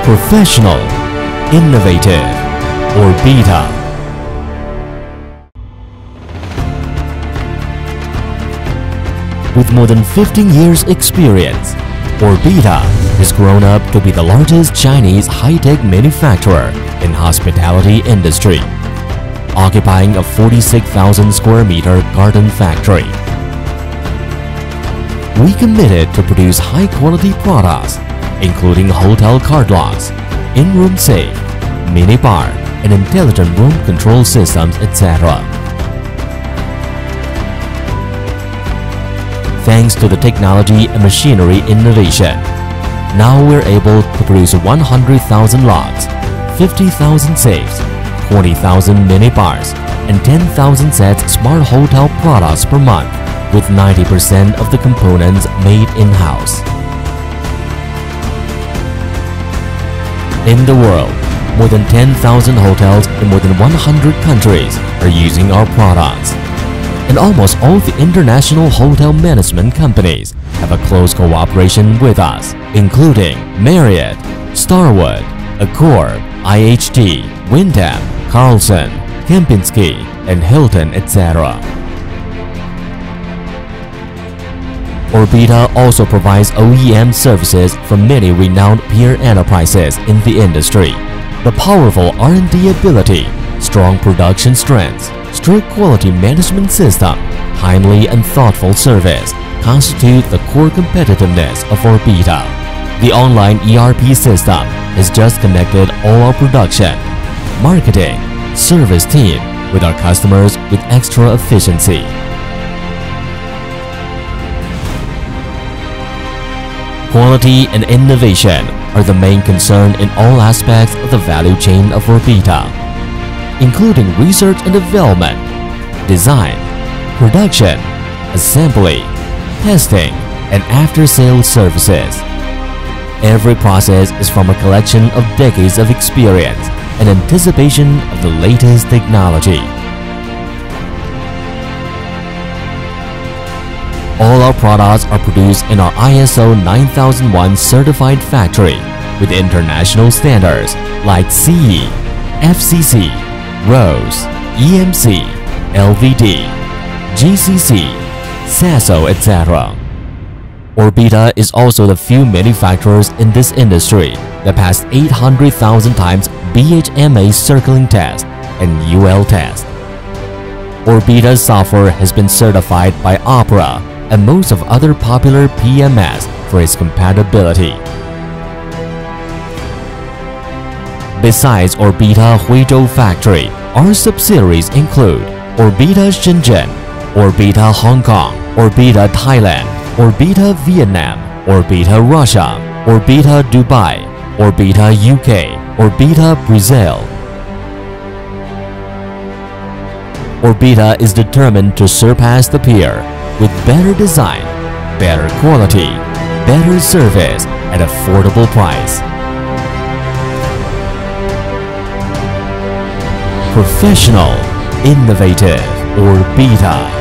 Professional, innovative, Orbita. With more than 15 years experience, Orbita has grown up to be the largest Chinese high-tech manufacturer in hospitality industry, occupying a 46,000 square meter garden factory. We committed to produce high-quality products, including hotel card locks, in-room safe, mini bar, and intelligent room control systems, etc. Thanks to the technology and machinery innovation, now we're able to produce 100,000 locks, 50,000 safes, 20,000 mini bars, and 10,000 sets smart hotel products per month, with 90% of the components made in-house. In the world, more than 10,000 hotels in more than 100 countries are using our products. And almost all the international hotel management companies have a close cooperation with us, including Marriott, Starwood, Accor, IHG, Wyndham, Carlson, Kempinski, and Hilton, etc. Orbita also provides OEM services from many renowned peer enterprises in the industry. The powerful R&D ability, strong production strengths, strict quality management system, timely and thoughtful service constitute the core competitiveness of Orbita. The online ERP system has just connected all our production, marketing, service team with our customers with extra efficiency. Quality and innovation are the main concern in all aspects of the value chain of Orbita, including research and development, design, production, assembly, testing, and after-sales services. Every process is from a collection of decades of experience and anticipation of the latest technology. All our products are produced in our ISO 9001 certified factory with international standards like CE, FCC, RoHS, EMC, LVD, GCC, SASO, etc. Orbita is also the few manufacturers in this industry that passed 800,000 times BHMA circling test and UL test. Orbita's software has been certified by Opera and most of other popular PMS for its compatibility. Besides Orbita Huizhou factory, our subsidiaries include Orbita Shenzhen, Orbita Hong Kong, Orbita Thailand, Orbita Vietnam, Orbita Russia, Orbita Dubai, Orbita UK, Orbita Brazil. Orbita is determined to surpass the peer with better design, better quality, better service at affordable price. Professional, innovative, Orbita.